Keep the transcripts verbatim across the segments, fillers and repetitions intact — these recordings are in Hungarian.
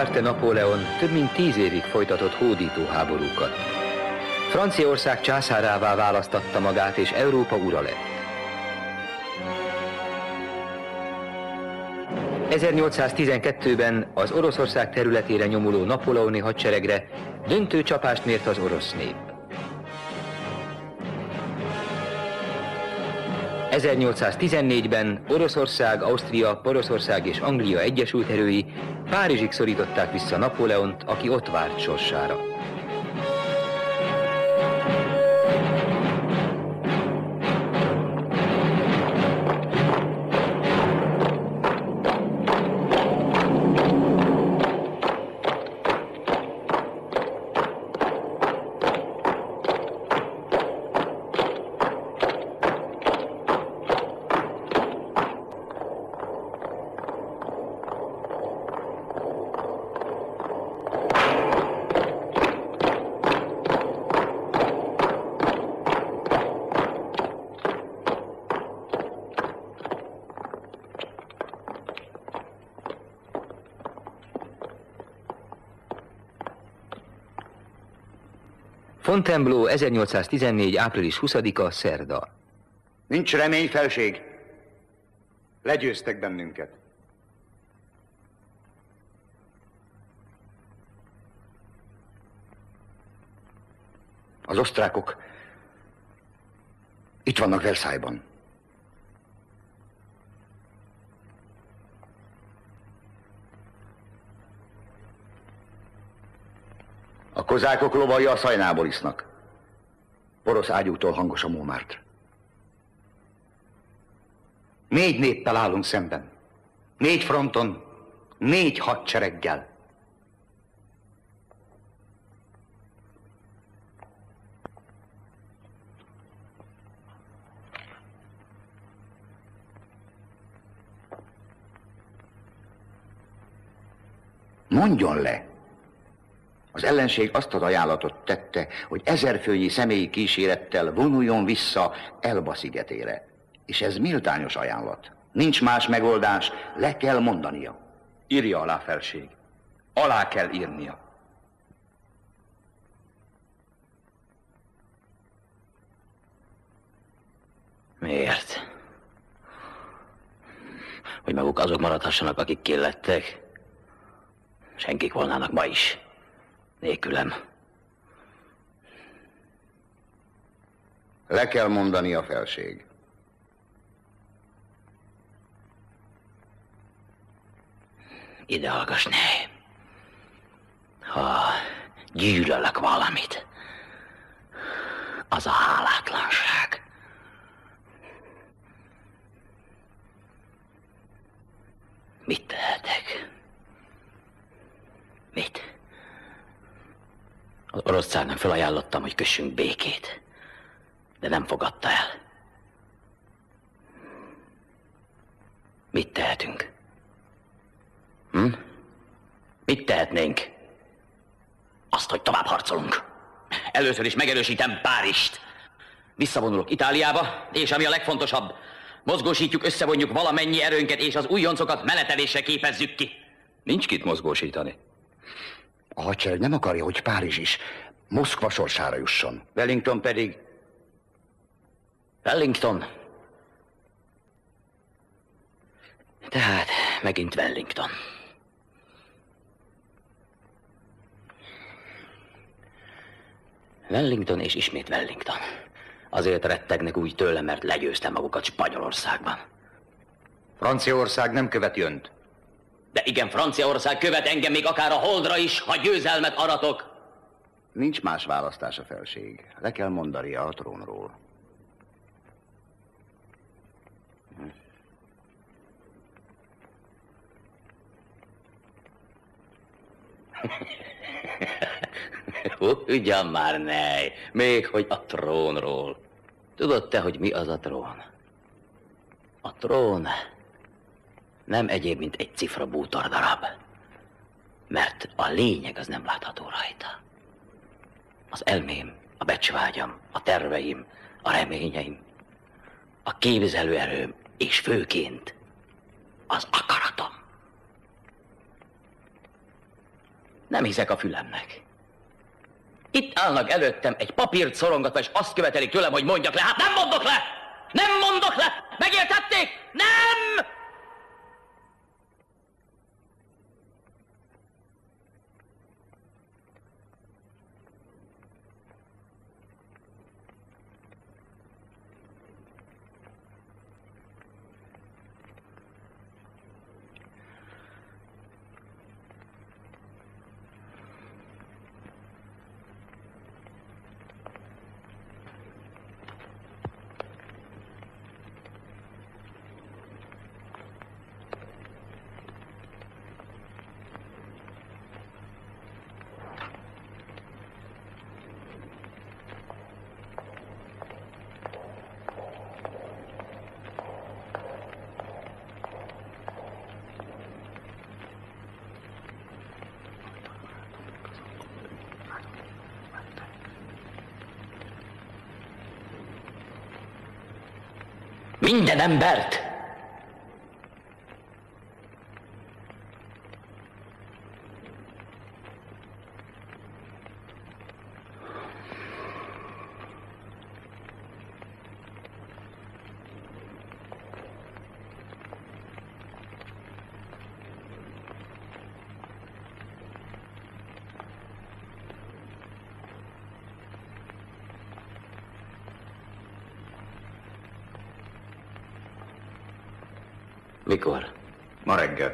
Bonaparte Napóleon több mint tíz évig folytatott hódító háborúkat. Franciaország császárává választatta magát, és Európa ura lett. ezernyolcszáztizenkettőben az Oroszország területére nyomuló napóleoni hadseregre döntő csapást mért az orosz nép. ezernyolcszáztizennégyben Oroszország, Ausztria, Poroszország és Anglia egyesült erői Párizsig szorították vissza Napóleont, aki ott várt sorsára. Fontainebleau ezernyolcszáztizennégy. április huszadika. szerda. Nincs remény, felség. Legyőztek bennünket. Az osztrákok itt vannak Versailles-ban. A kozákok lovai a szajnából isznak. Porosz ágyútól hangos a Montmartre. Négy néppel állunk szemben. Négy fronton, négy hadsereggel. Mondjon le! Az ellenség azt az ajánlatot tette, hogy ezerfőnyi személyi kísérettel vonuljon vissza Elba szigetére. És ez méltányos ajánlat. Nincs más megoldás, le kell mondania. Írja alá, felség. Alá kell írnia. Miért? Hogy maguk azok maradhassanak, akik killettek? Senkik volnának ma is. Nélkülem. Le kell mondani a felség. Ide hallgass, ne. Ha gyűlölök valamit, az a hálátlanság. Mit tehetek? Mit? Az orosz cárnak felajánlottam, hogy kössünk békét, de nem fogadta el. Mit tehetünk? Hm? Mit tehetnénk? Azt, hogy tovább harcolunk. Először is megerősítem Párizst. Visszavonulok Itáliába, és ami a legfontosabb, mozgósítjuk, összevonjuk valamennyi erőnket, és az újoncokat menetelésre képezzük ki. Nincs kit mozgósítani. A hadsereg nem akarja, hogy Párizs is Moszkva sorsára jusson. Wellington pedig... Wellington. Tehát megint Wellington. Wellington és ismét Wellington. Azért rettegnek úgy tőle, mert legyőztem magukat Spanyolországban. Franciaország nem követi önt. De igen, Franciaország követ engem még akár a holdra is, ha győzelmet aratok. Nincs más választás a felség. Le kell mondania a trónról. Ugyan már ne, még hogy a trónról. Tudod te, hogy mi az a trón? A trón nem egyéb, mint egy cifra bútordarab. Mert a lényeg az nem látható rajta. Az elmém, a becsvágyam, a terveim, a reményeim, a képzelő erőm, és főként az akaratom. Nem hiszek a fülemnek. Itt állnak előttem egy papírt szorongatva, és azt követelik tőlem, hogy mondjak le. Hát nem mondok le! Nem mondok le! Megértették? Nem! Minden embert! Mikor? Ma reggel.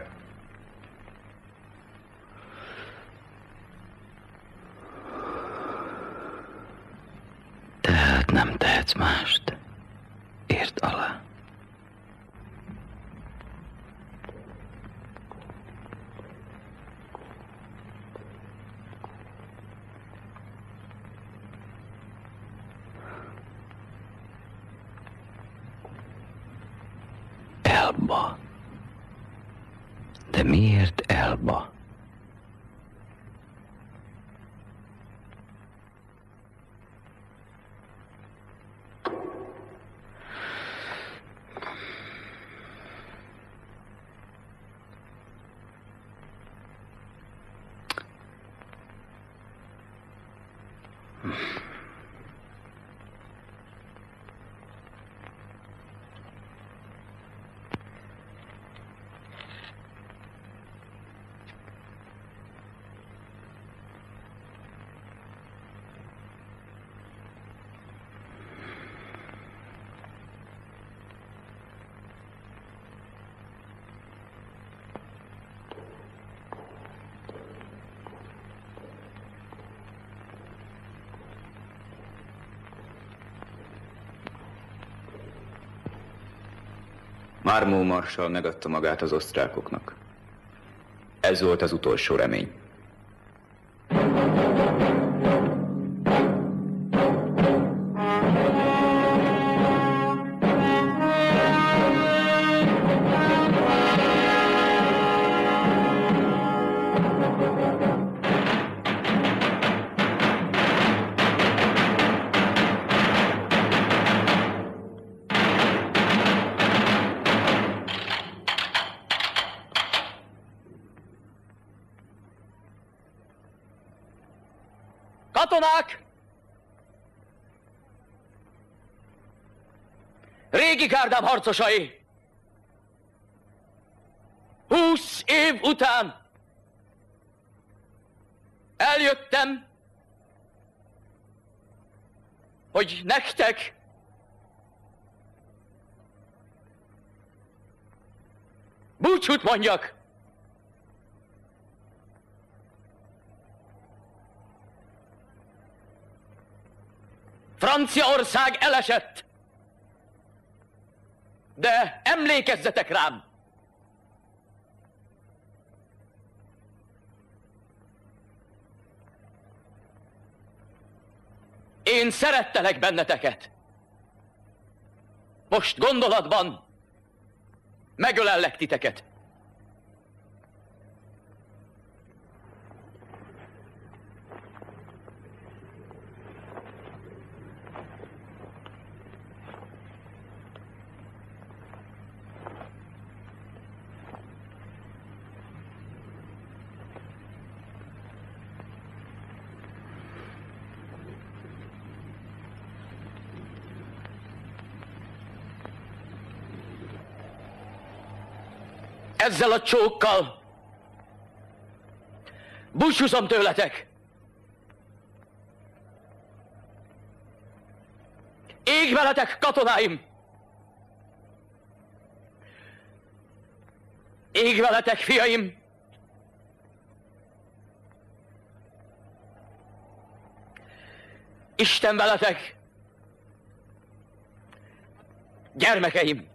Tehát nem tehetsz mást. Írd alá. Elba. De miért Elba? Marmó marsall megadta magát az osztrákoknak. Ez volt az utolsó remény. Katonák! Régi gárdám harcosai! Húsz év után eljöttem, hogy nektek búcsút mondjak. Franciaország elesett, de emlékezzetek rám! Én szerettelek benneteket. Most gondolatban megölellek titeket. ezzel a csókkal. Búcsúzom tőletek. Ég veletek, katonáim! Ég veletek, fiaim! Isten veletek! Gyermekeim!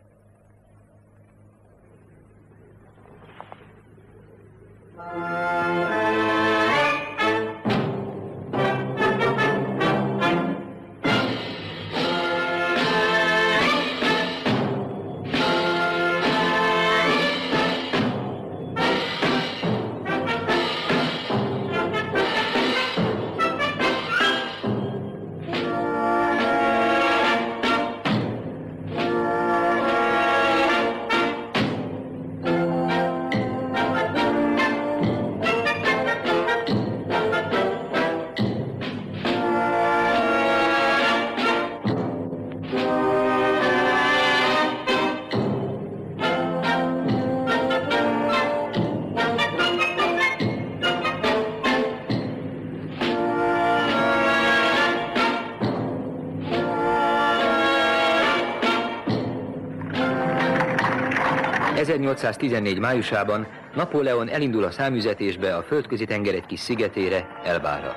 ezernyolcszáztizennégy májusában Napóleon elindul a számüzetésbe a Földközi-tenger egy kis szigetére, Elbára.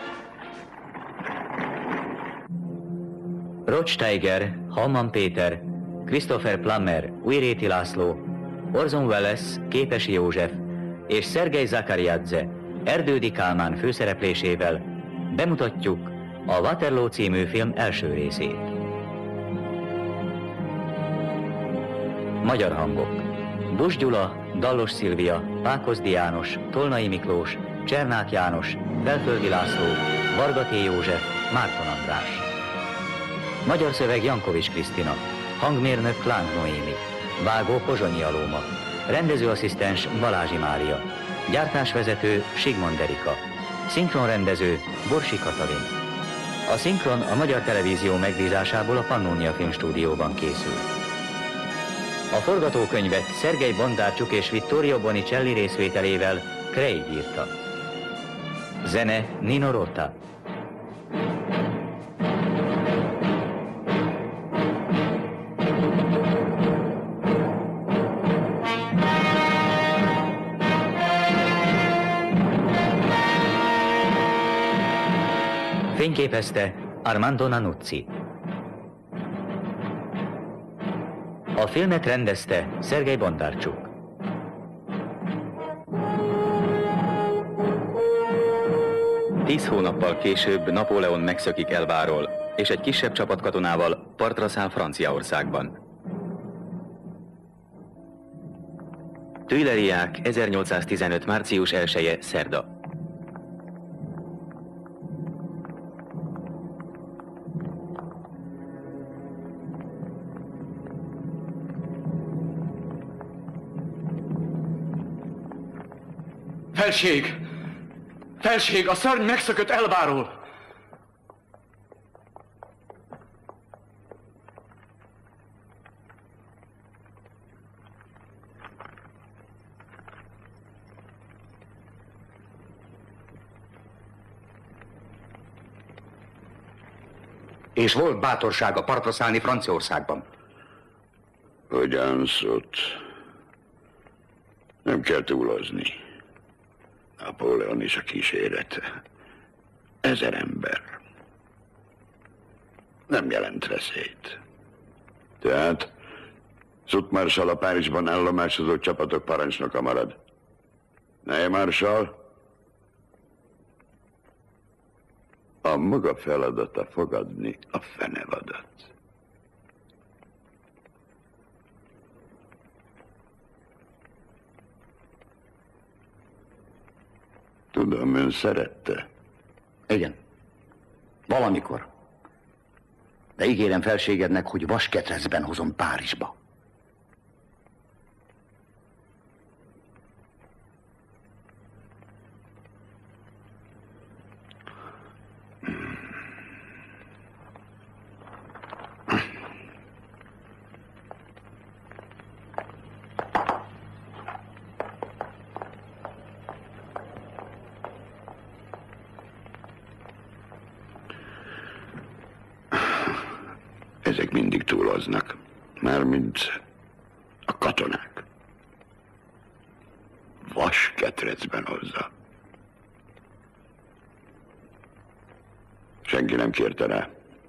Rothsteiger, Halman Péter, Christopher Plummer, Újréti László, Orson Welles, Képesi József és Szergej Zakariadze Erdődi Kálmán főszereplésével bemutatjuk a Waterloo című film első részét. Magyar hangok: Busch Gyula, Dallos Szilvia, Pákozdi János, Tolnai Miklós, Csernák János, Belföldi László, Varga T. József, Márton András. Magyar szöveg: Jankovics Krisztina, hangmérnök: Láng Noémi, vágó: Pozsonyi Alóma, rendezőasszisztens: Balázsi Mária, gyártásvezető: Sigmond Erika, szinkronrendező: Borsi Katalin. A szinkron a Magyar Televízió megbízásából a Pannónia Filmstúdióban készül. A forgatókönyvet Szergej Bondarcsuk és Vittorio Bonicelli részvételével Craig írta. Zene: Nino Rota. Fényképezte Armando Nanuzzi. A filmet rendezte Szergej Bondarcsuk. Tíz hónappal később Napóleon megszökik Elbáról, és egy kisebb csapat katonával partra száll Franciaországban. Tuileriák, ezernyolcszáztizenöt. március elseje, szerda. Felség! Felség! A szörny megszökött Elbáról! És volt bátorsága partra szállni Franciaországban. Ugyanszott. Nem kell túlozni. Napóleon és a kísérete. Ezer ember. Nem jelent veszélyt. Tehát Soult a Párizsban állomásozó csapatok parancsnoka marad. Ney Marshall? A maga feladata fogadni a fenevadat. Tudom, ön szerette. Igen. Valamikor. De ígérem felségednek, hogy vasketrecben hozom Párizsba. Ezek mindig túloznak. Mármint a katonák. Vas ketrecben hozza. Senki nem kérte rá.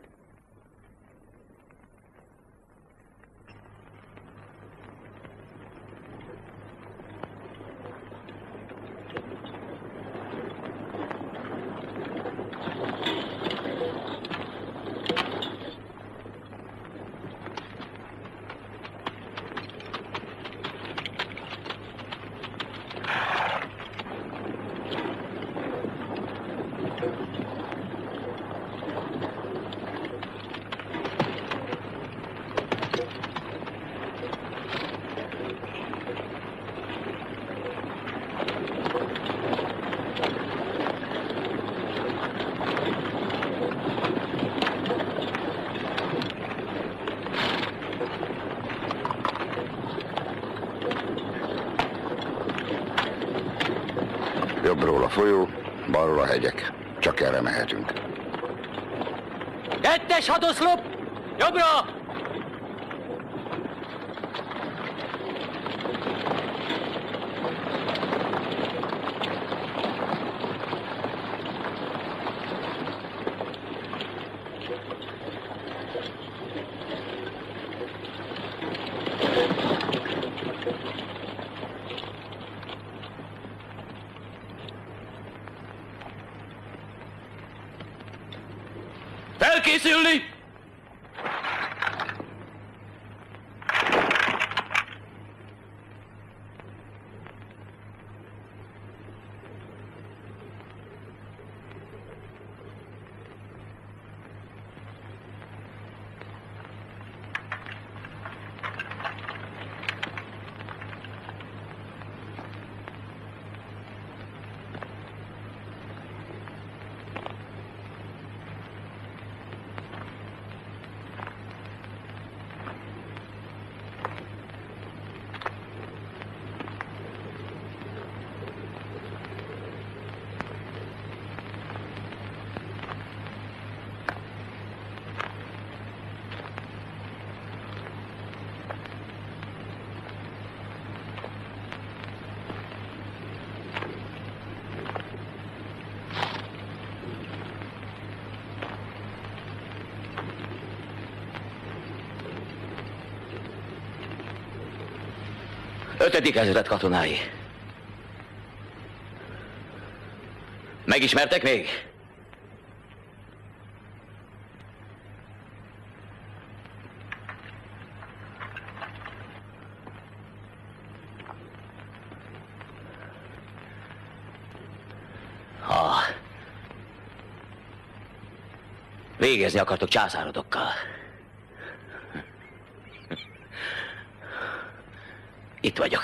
Jobbról a folyó, balról a hegyek. Csak erre mehetünk. Kettes hadoszlop! Jobbra! Felkészülni! Ötödik ezred katonái. Megismertek még? Ha végezni akartok császárodokkal. Itt vagyok.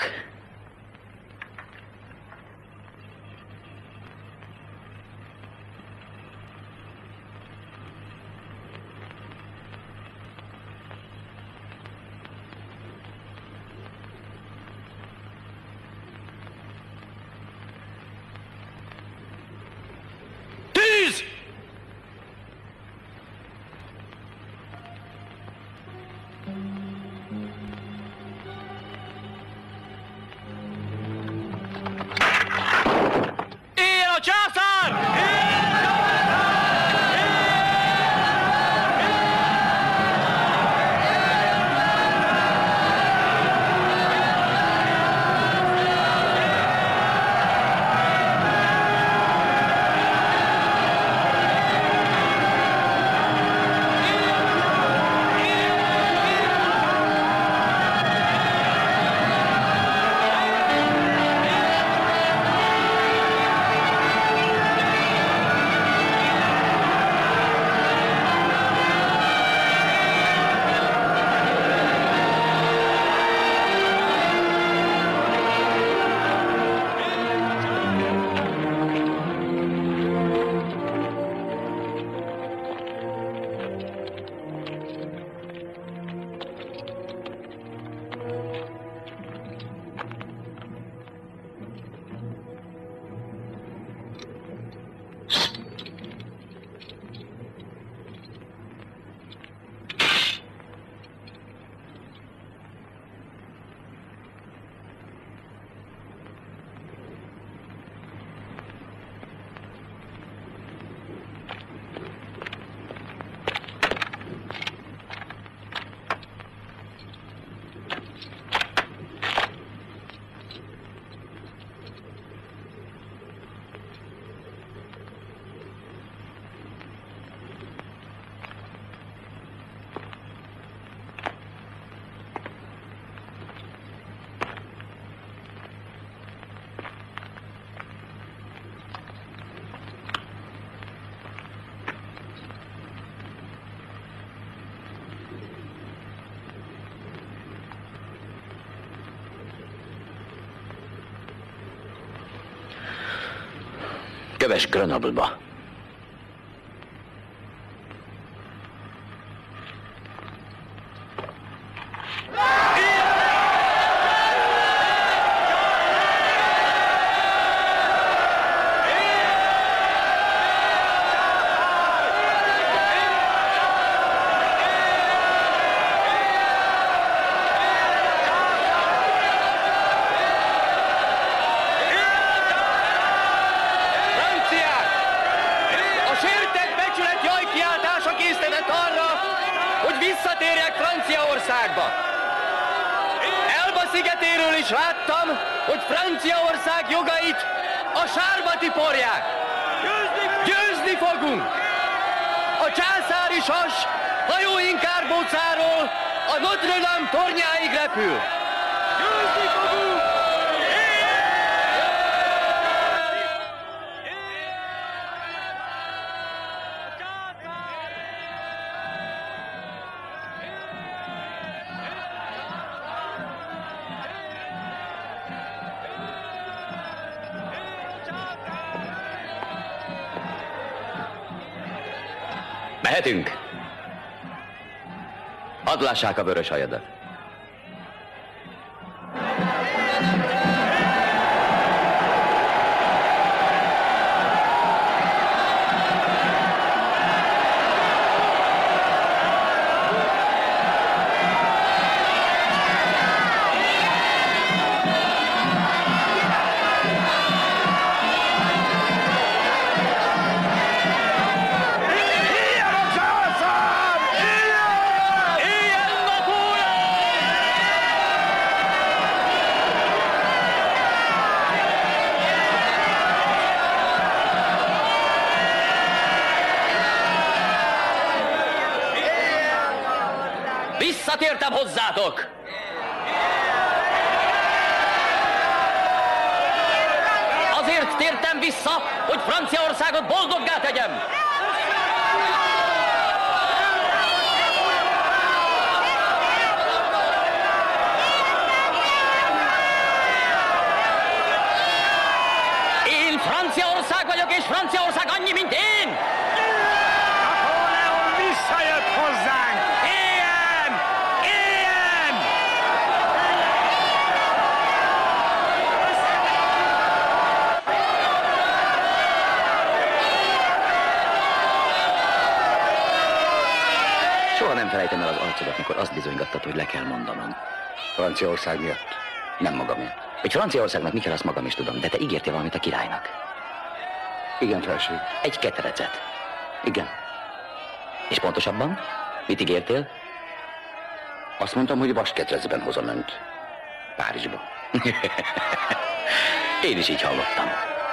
Tűz! Kövess Grenoble-ba. Elba szigetéről is láttam, hogy Franciaország jogait a sárba tiporják. Győzni fogunk! A császári sas hajóink árbócáról a Notre Dame tornyáig repül. Győzni fogunk! Mehetünk! Hadd lássák a vörös hajadat. Visszatértem hozzátok! Azért tértem vissza, hogy Franciaországot boldoggá tegyem! Én Franciaország vagyok, és Franciaország annyi, mint én! Napóleon visszajött hozzánk! Éljen! Éljen! Soha nem felejtem el az arcodat, mikor azt bizonygattad, hogy le kell mondanom. Franciaország miatt? Nem magamért. Hogy Franciaországnak mi kell, azt magam is tudom, de te ígértél valamit a királynak. Igen, felség. Egy ketrecet. Igen. És pontosabban? Mit ígértél? Azt mondtam, hogy vasketrecben hozom önt. Párizsba. Én is így hallottam.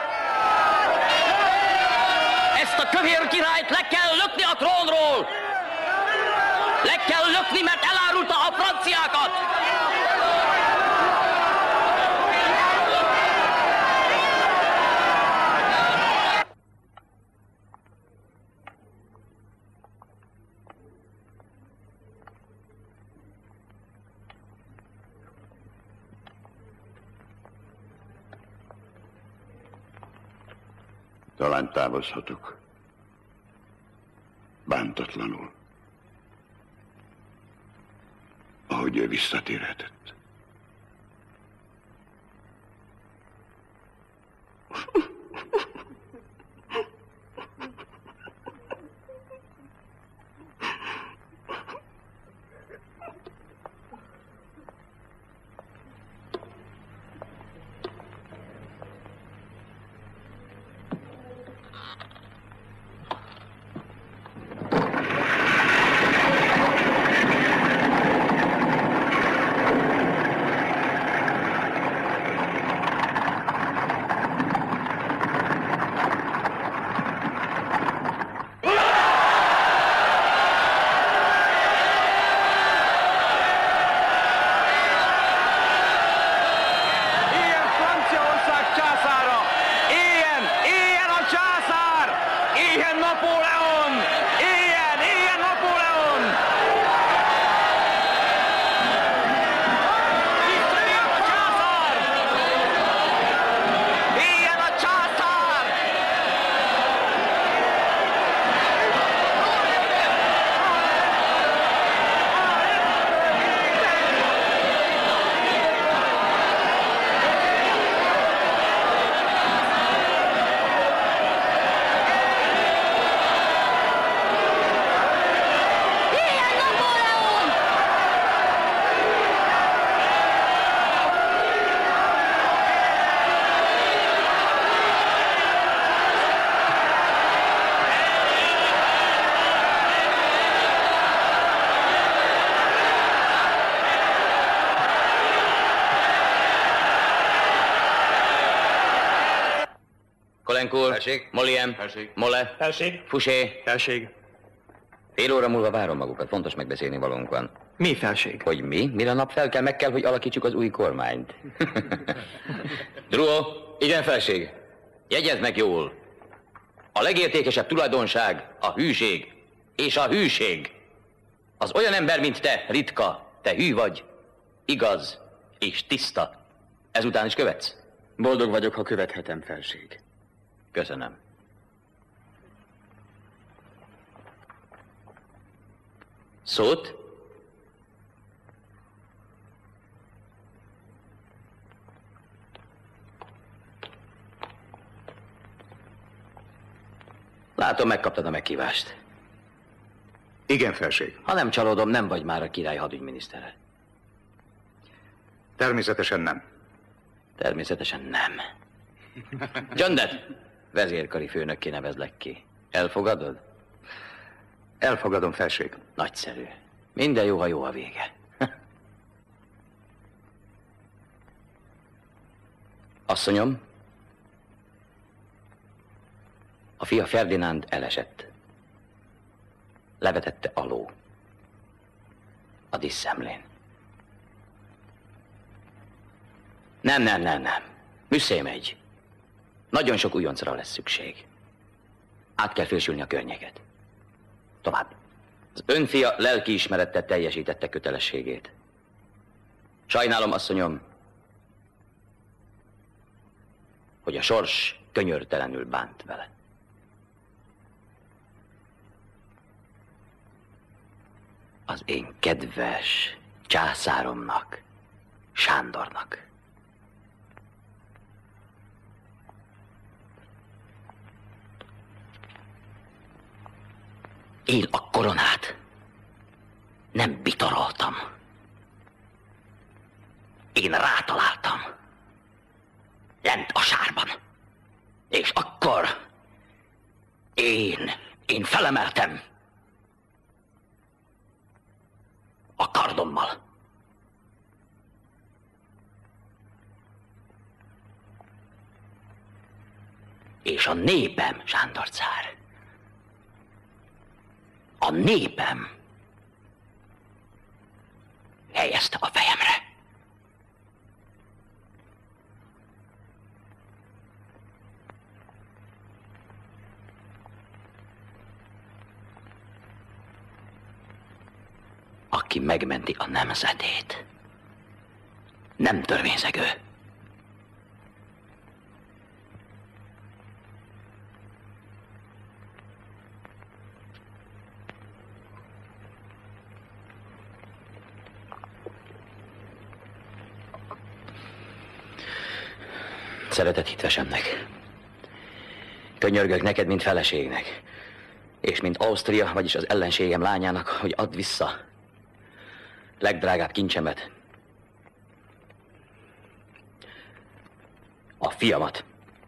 Ezt a kövér királyt le kell lökni a trónról! Le kell lökni, mert elárulta a franciákat! Talán távozhatok. Bántatlanul. Ahogy ő visszatérhetett. Felség. Molien. Felség. Mole. Felség. Fusé. Felség. Fél óra múlva várom magukat, fontos megbeszélni valónk van. Mi felség? Hogy mi? Mire nap fel kell, meg kell, hogy alakítsuk az új kormányt. Druo, igen, felség. Jegyezd meg jól. A legértékesebb tulajdonság a hűség. És a hűség. Az olyan ember, mint te, ritka. Te hű vagy, igaz és tiszta. Ezután is követsz? Boldog vagyok, ha követhetem, felség. Köszönöm. Szót? Látom, megkaptad a meghívást. Igen, felség. Ha nem csalódom, nem vagy már a király hadügyminisztere. Természetesen nem. Természetesen nem. Csöndet! Vezérkari főnökké nevezlek ki. Elfogadod? Elfogadom, felség. Nagyszerű. Minden jó, ha jó a vége. Asszonyom, a fia Ferdinánd elesett. Levetette a ló. A diszemlén. Nem, nem, nem, nem. Müsszé megy. Nagyon sok újoncra lesz szükség. Át kell fésülni a környéket. Tovább. Az önfia lelkiismerettel teljesítette kötelességét. Sajnálom, asszonyom, hogy a sors könyörtelenül bánt vele. Az én kedves császáromnak, Sándornak. Én a koronát nem bitoroltam. Én rátaláltam. Lent a sárban. És akkor én, én felemeltem. A kardommal. És a népem, Sándor cár, a népem helyezte a fejemre. Aki megmenti a nemzetét, nem törvényszegő. Szeretett hitvesemnek. Könyörgök neked, mint feleségnek, és mint Ausztria, vagyis az ellenségem lányának, hogy add vissza legdrágább kincsemet, a fiamat.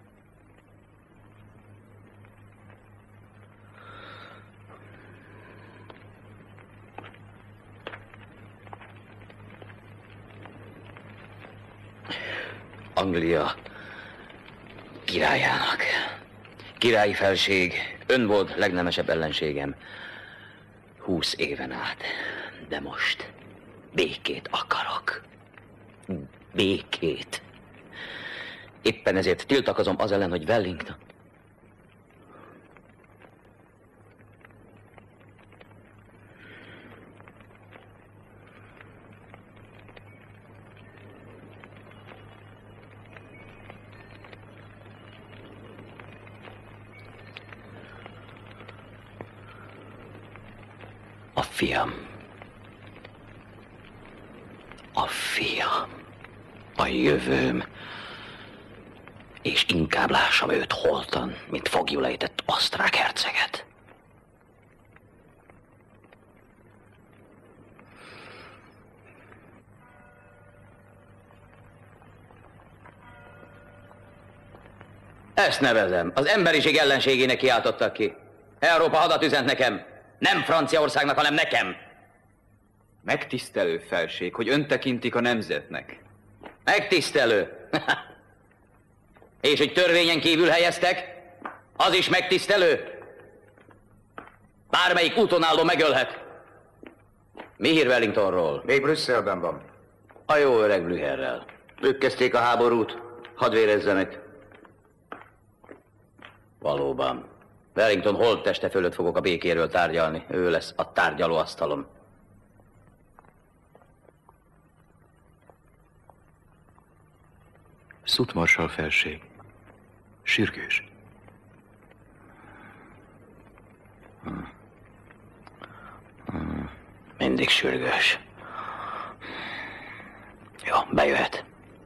Anglia királyának. Királyi felség, ön volt legnemesebb ellenségem húsz éven át, de most békét akarok. Békét. Éppen ezért tiltakozom az ellen, hogy Wellington... A fiam. A fiam. A jövőm. És inkább lássam őt holtan, mint foglyul ejtett osztrák herceget. Ezt nevezem. Az emberiség ellenségének kiáltottak ki. Európa hadat üzent nekem. Nem Franciaországnak, hanem nekem. Megtisztelő, felség, hogy ön tekintik a nemzetnek. Megtisztelő. És hogy törvényen kívül helyeztek? Az is megtisztelő. Bármelyik úton álló megölhet. Mi hír Wellingtonról? Még Brüsszelben van. A jó öreg Blücherrel. Ők kezdték a háborút. Hadd vérezzenek. Valóban. Wellington holtteste fölött fogok a békéről tárgyalni. Ő lesz a tárgyalóasztalon. Szutmarsal felség. Sürgős. Hmm. Hmm. Mindig sürgős. Jó, bejöhet.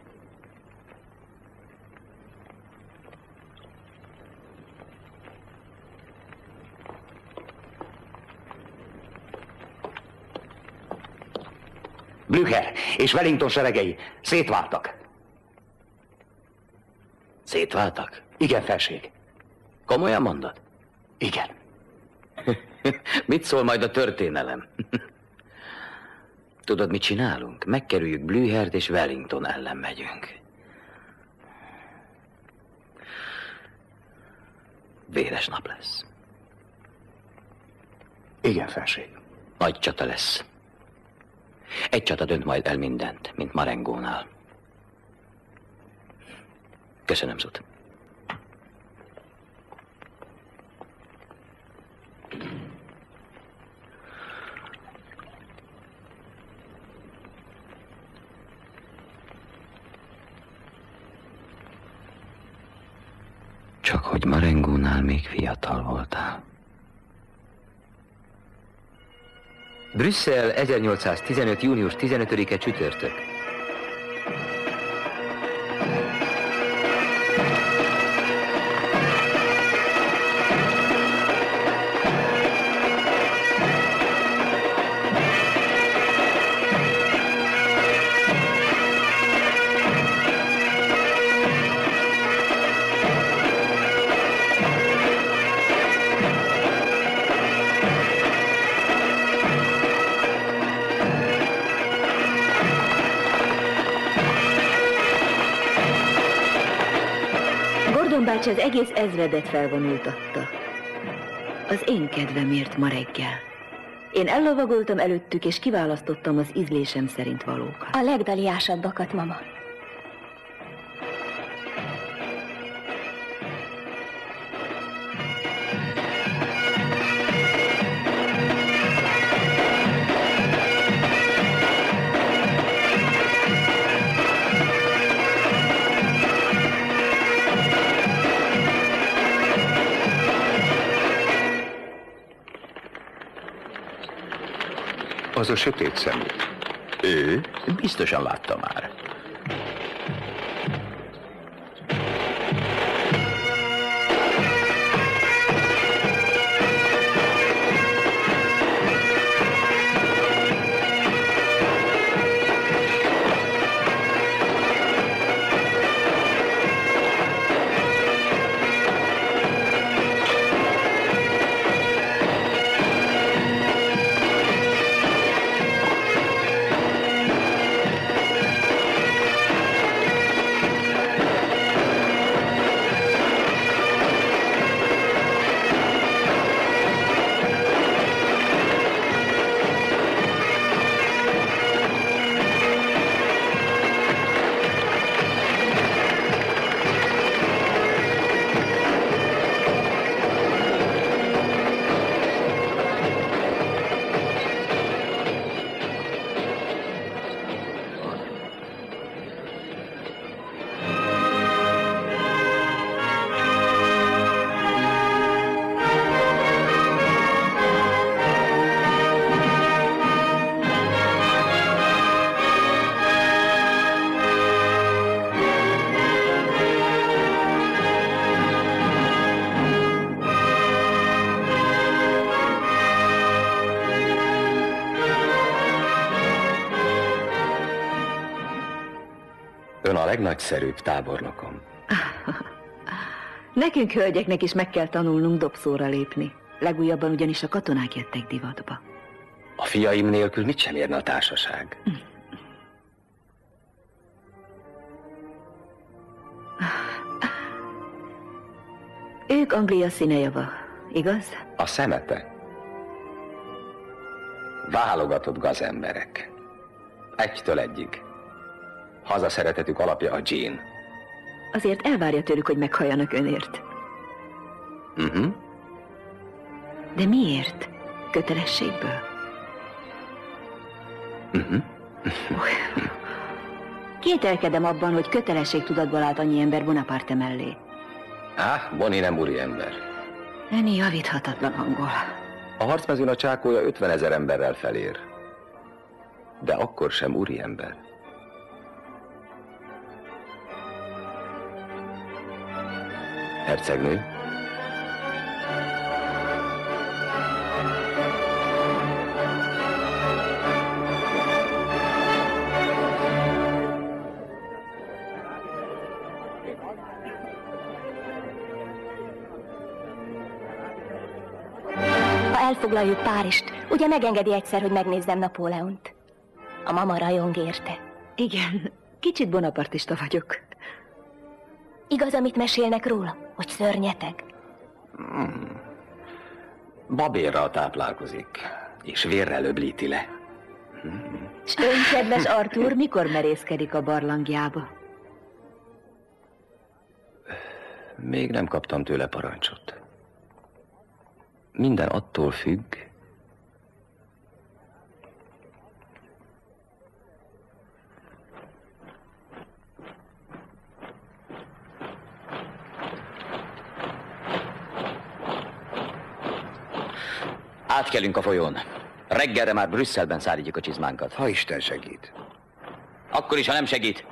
Blücher és Wellington seregei szétváltak. Szétváltak? Igen, felség. Komolyan mondod? Igen. Mit szól majd a történelem? Tudod, mit csinálunk? Megkerüljük Blüchert és Wellington ellen megyünk. Véres nap lesz. Igen, felség. Nagy csata lesz. Egy csata dönt majd el mindent, mint Marengónál. Köszönöm, Zut. Csak hogy Marengónál még fiatal voltál. Brüsszel, ezernyolcszáztizenöt. június tizenötödike csütörtök. Bácsi az egész ezredet felvonultatta. Az én kedvemért ma reggel. Én ellovagoltam előttük, és kiválasztottam az ízlésem szerint valókat. A legdaliásabbakat, mama. Az a sötét szemű. Ő? Biztosan látta már. Ön a legnagyszerűbb tábornokom. Nekünk hölgyeknek is meg kell tanulnunk dobszóra lépni. Legújabban ugyanis a katonák jöttek divatba. A fiaim nélkül mit sem érne a társaság? Ők Anglia színejava, igaz? A szemete. Válogatott gazemberek. Egytől egyig. Hazaszeretetük alapja a Jean. Azért elvárja tőlük, hogy meghalljanak önért. Uh-huh. De miért? Kötelességből? Uh-huh. Kételkedem abban, hogy kötelességtudatból állt annyi ember Bonaparte mellé. Á, Bonnie nem úriember. Ennyi javíthatatlan angol. A harcmezőn a csákója ötvenezer emberrel felér. De akkor sem úriember. Hercegnő? Ha elfoglaljuk Párizst, ugye megengedi egyszer, hogy megnézzem Napóleont? A mama rajong érte. Igen, kicsit bonapartista vagyok. Igaz, amit mesélnek róla? Hogy szörnyeteg? Hmm. Babérral táplálkozik, és vérrel öblíti le. Hmm. S ön, kedves Arthur, mikor merészkedik a barlangjába? Még nem kaptam tőle parancsot. Minden attól függ, Átkelünk a folyón. Reggelre már Brüsszelben szállítjuk a csizmánkat. Ha Isten segít. Akkor is, ha nem segít.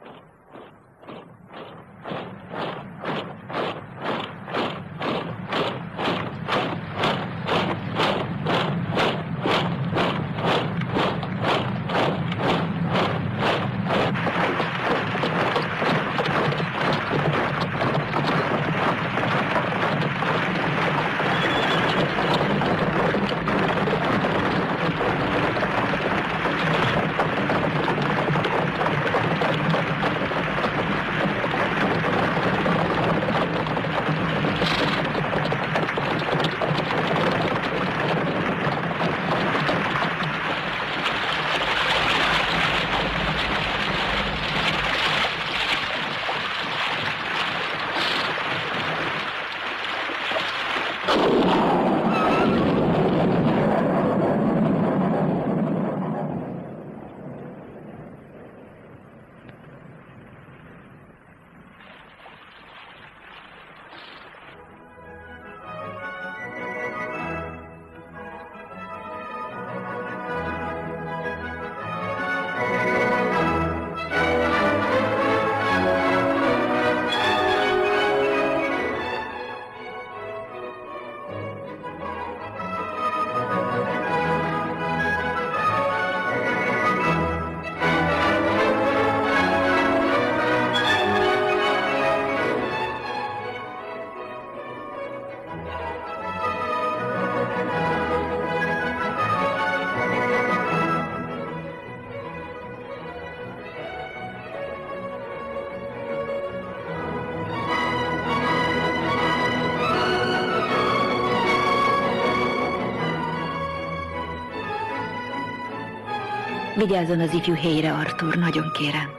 Vigyázzon az ifjú helyre, Arthur, nagyon kérem.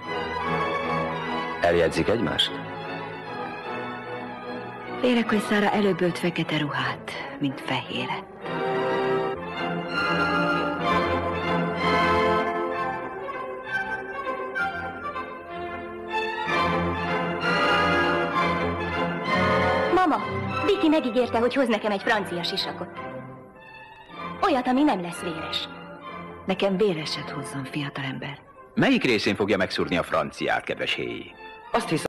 Eljegyzik egymást? Félek, hogy Szára előbb ölt fekete ruhát, mint fehéret. Mama, Vicky megígérte, hogy hoz nekem egy francia sisakot. Olyat, ami nem lesz véres. Nekem véreset hozzon, fiatalember. Melyik részén fogja megszúrni a franciát, kedves Héj? Azt hiszem,